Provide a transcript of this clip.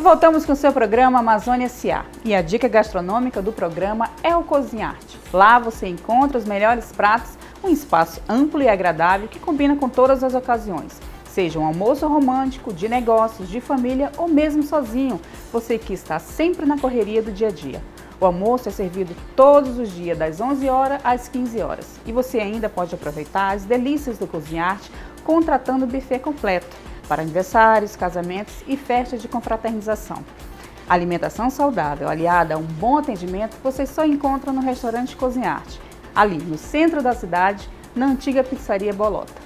E voltamos com o seu programa Amazônia S.A. E a dica gastronômica do programa é o Cozinharte. Lá você encontra os melhores pratos, um espaço amplo e agradável que combina com todas as ocasiões. Seja um almoço romântico, de negócios, de família ou mesmo sozinho, você que está sempre na correria do dia a dia. O almoço é servido todos os dias, das 11 horas às 15 horas. E você ainda pode aproveitar as delícias do Cozinharte contratando o buffet completo para aniversários, casamentos e festas de confraternização. Alimentação saudável aliada a um bom atendimento você só encontra no restaurante Cozinharte, ali no centro da cidade, na antiga pizzaria Bolota.